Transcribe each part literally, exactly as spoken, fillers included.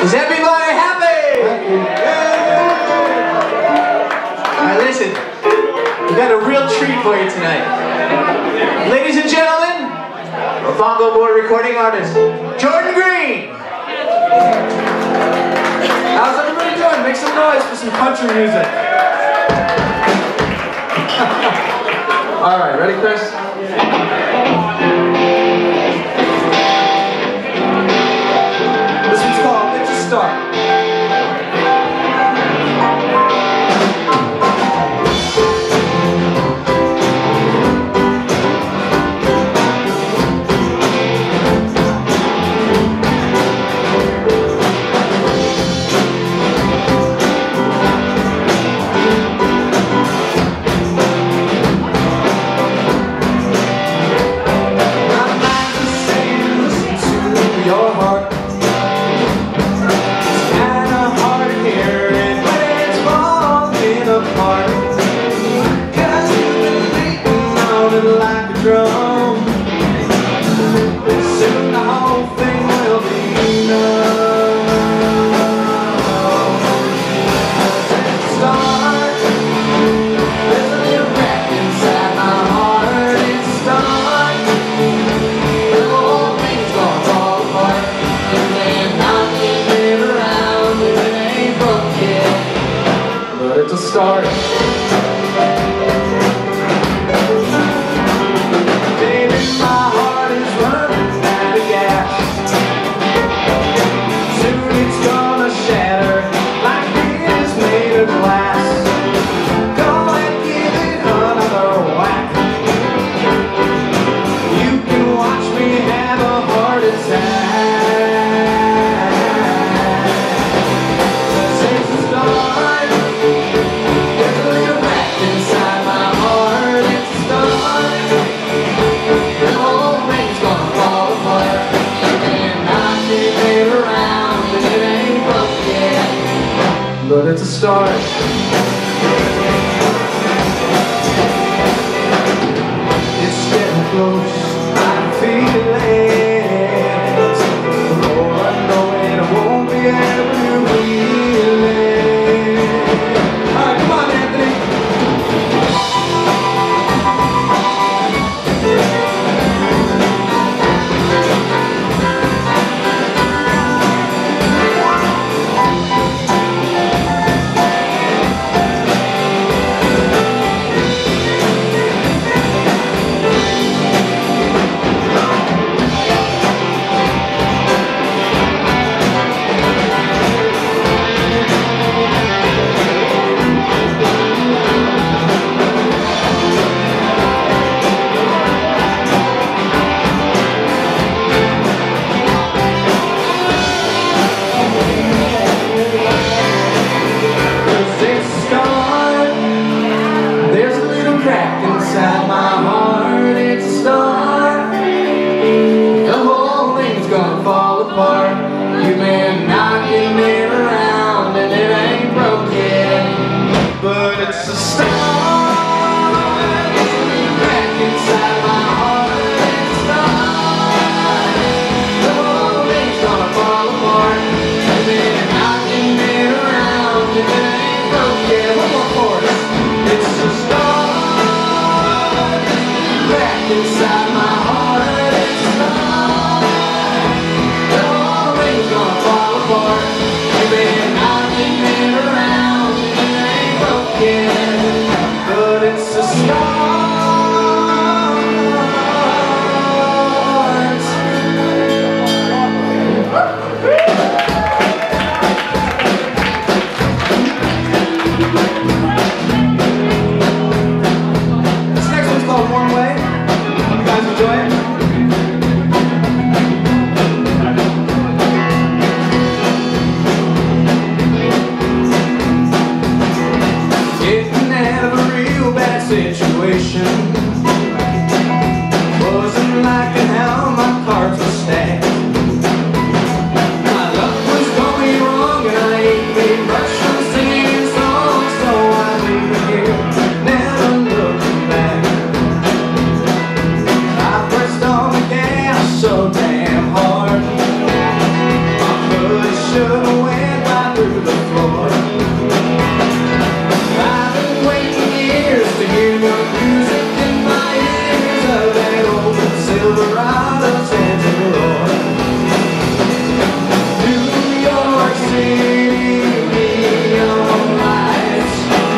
Is everybody happy? Alright, listen. We got a real treat for you tonight. Ladies and gentlemen, a bongo boy recording artist, Jordan Green. How's everybody doing? Make some noise for some country music. Alright, ready, Chris? This one's called It's a Start. Your heart is kinda hard to hear it when it's falling apart, 'cause you've been beating on it like a drum. Soon the whole thing will be done. It's a start. There's a little crack inside my heart. It's a start. The whole thing's gonna fall apart. And then knocking it around, and it ain't broke yet, but it's a start. Baby, my heart is running out of gas. Soon it's gonna shatter like it is made of glass. Go and give it another whack. You can watch me have a heart attack. It's a start. There's a little crack inside my heart. It's a start. The whole thing's gonna fall apart. And knocking it around, and it ain't broke yet, but it's a start. It's getting close. I feel it. Before I know it, I won't be able to feel it. Alright, come on, Anthony. There's a little crack inside my heart. It's a start. The whole thing's gonna fall apart. You've been knocking it around, and it ain't broke yet, but it's a start. There's a little crack inside my heart. It's a start. The whole thing's gonna fall apart. You've been knocking it around, and it ain't broke yet. One more chorus. It's a start. Crack inside my heart. It's a start. The whole thing's gonna fall apart. You've been knocking it around, and it ain't broke yet, but it's a start. This next one's called Warm Way. You guys enjoy it? Getting out of a real bad situation. Wasn't liking how my cards were stacked. My luck was going wrong, and I ain't made much from singing songs, so I'm leaving here, never looking back. I pressed on the gas so damn hard. My buddy should've out of Santa Roy. New York City, neon lights,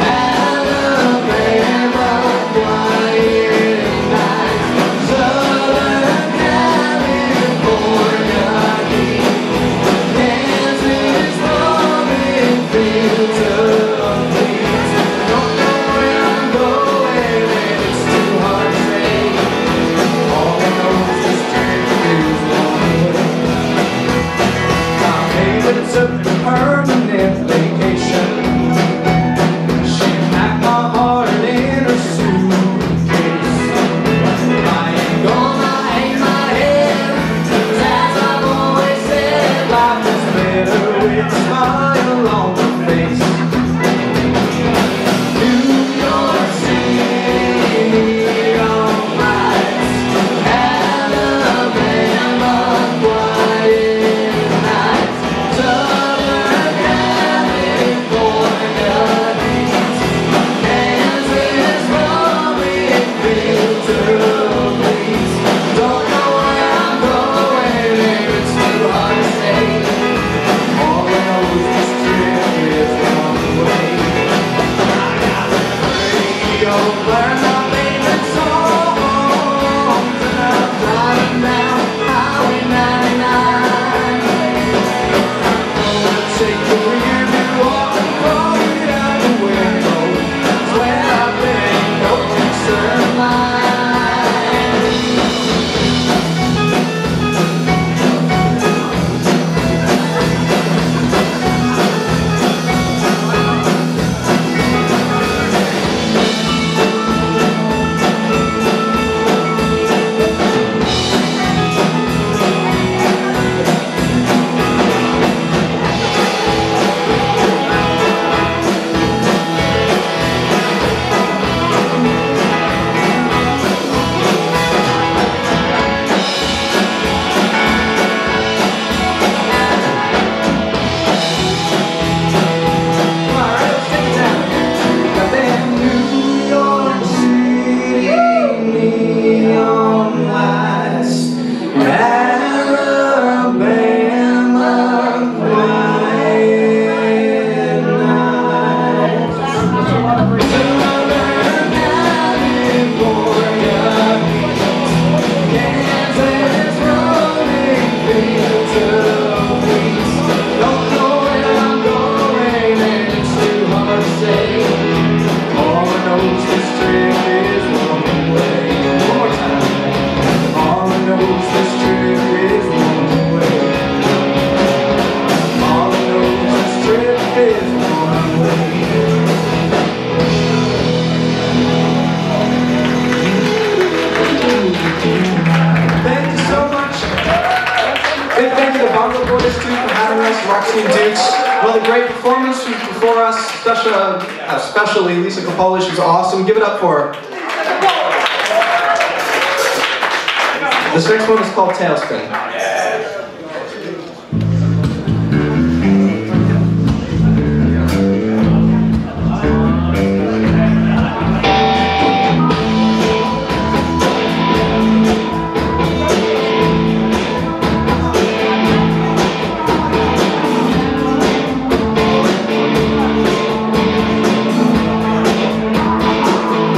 Alabama, quiet nights, Southern California heat, Kansas rolling fields of wheat. Don't know where I'm going and it's too hard to say. All I know is this trip is one way. My favorite's a permanent vacation. She packed my heart in her suitcase. I ain't gonna hang my head, 'cause as I've always said, life is better with a smile on the face. New York City, neon lights, Alabama, quiet nights, Southern California heat, Kansas rolling fields of wheat. Don't know where I'm going and it's too hard to say. All I know is this trip is one way. I got the radio, learn my favorite songs, and I'm driving down Highway ninety-nine. I'm gonna take the rear view off and throw it out the window. Swear I've been no concern of mine. Big thank you to Bongo Boys too for having us, Roxy and Dukes. Well, a great performance before us, special, uh, especially Lisa Capoli. She was awesome. Give it up for her. This next one is called Tailspin.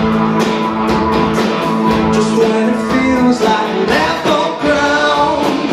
Just when it feels like level ground,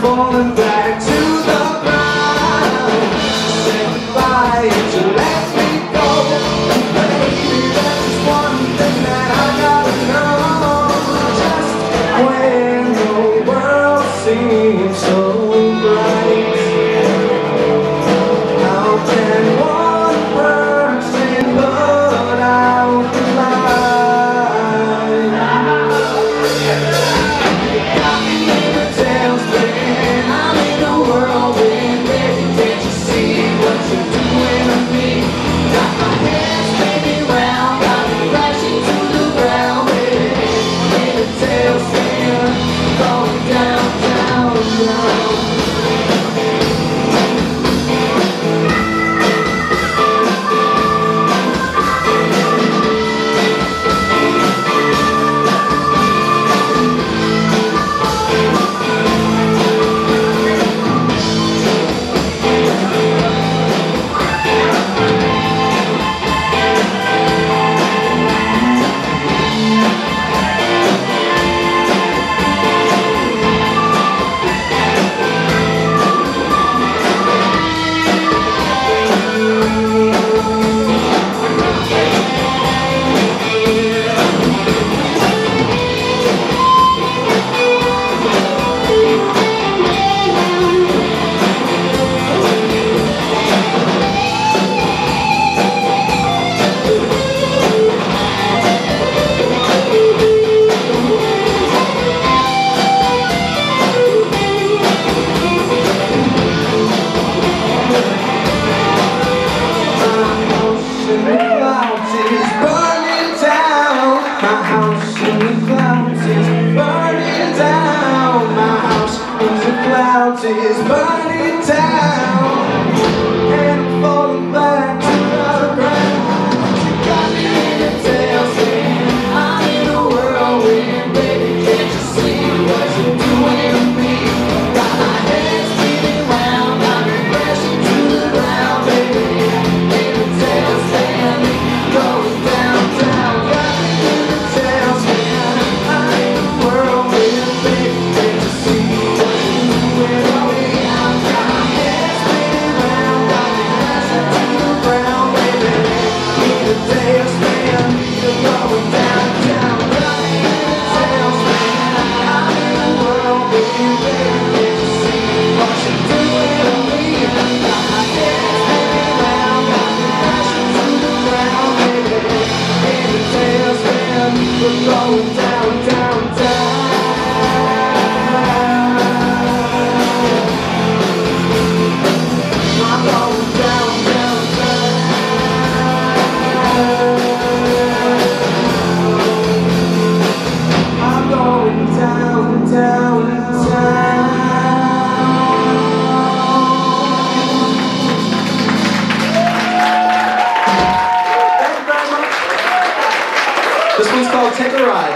falling back to the ground. Say goodbye and you let me go. Baby, that's just one thing that I gotta know. Just when the world seems so bright, how can one person put out the light? Got me in a tailspin, I'm in a whirlwind, baby, can't you see what you're doing to me? Got my head spinning round, got me crashing to the ground, baby, in a tailspin, going down, down, down. Is burning down, and I'm falling back to the ground. You got me in a tailspin, I'm in a whirlwind, baby, can't you see what you're doing to me? Got my head spinning round, got me crashing to the ground, baby, in a tailspin, going down, down. Got me in a tailspin, I'm in a whirlwind, baby, can't you see what you're doing to me? Going down, down, down. I'm going down, down, down. I'm going down, down, down. Thank you very much. This one's called Take a Ride.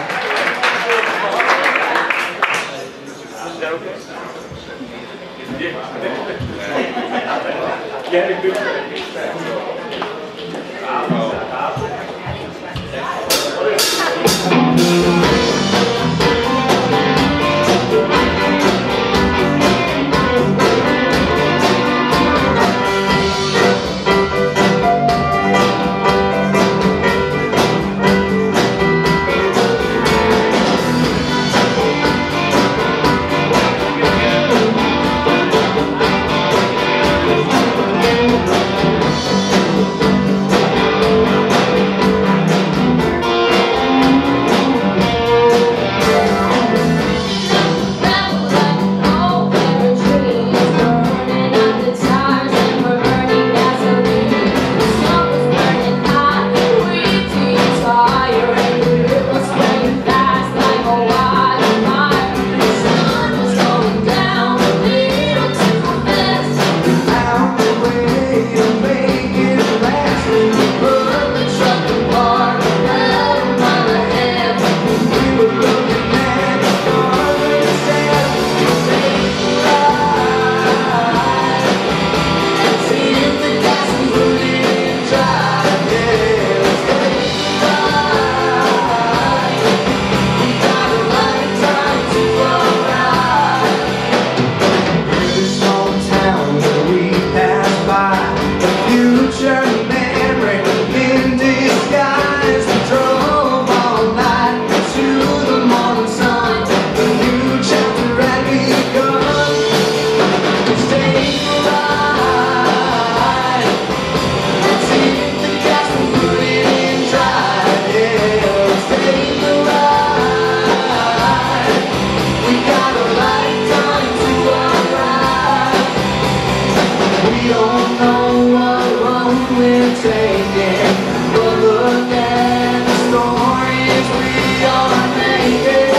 mistaken, but look at the stories we are making.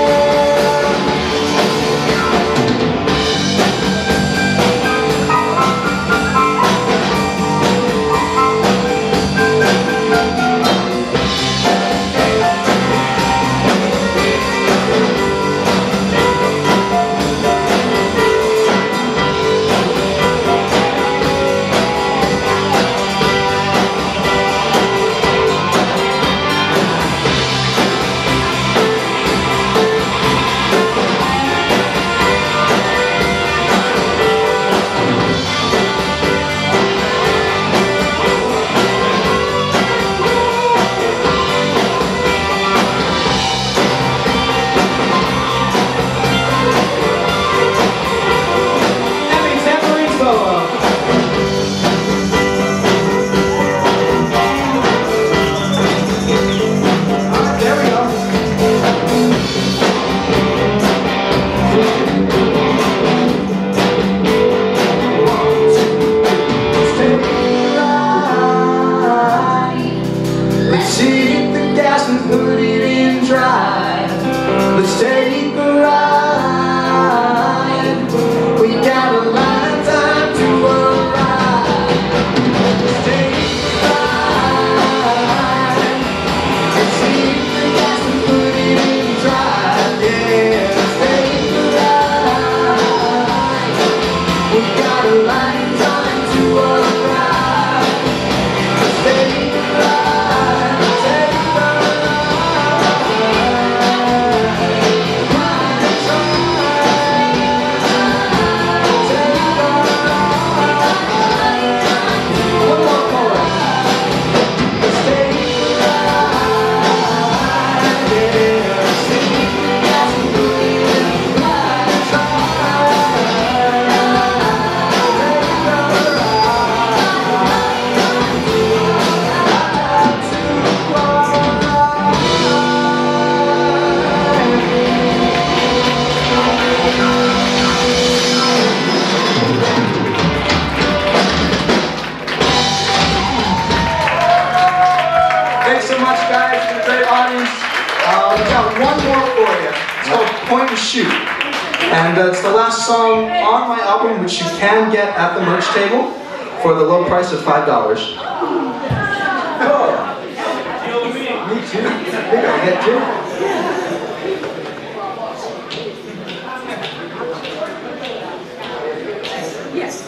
Let's take a ride. We got a lifetime to arrive. Let's take a ride. Let's see the gas and put it in drive. Yeah, let's take a ride. We got a lifetime to arrive. Let's take a ride. Let's take a ride. Thanks so much, guys. It's been a great audience. Uh, we got one more for you. It's called Point and Shoot. And uh, it's the last song on my album, which you can get at the merch table for the low price of five dollars. Oh. Me too. I think I get two. Yes.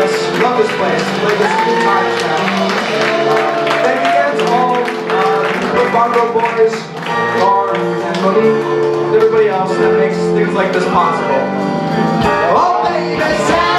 us. Love this place. Played this two times now. Uh, thank you again to all uh, the Bongo Boys, Gar, and Monique, and everybody else that makes things like this possible. Oh, baby,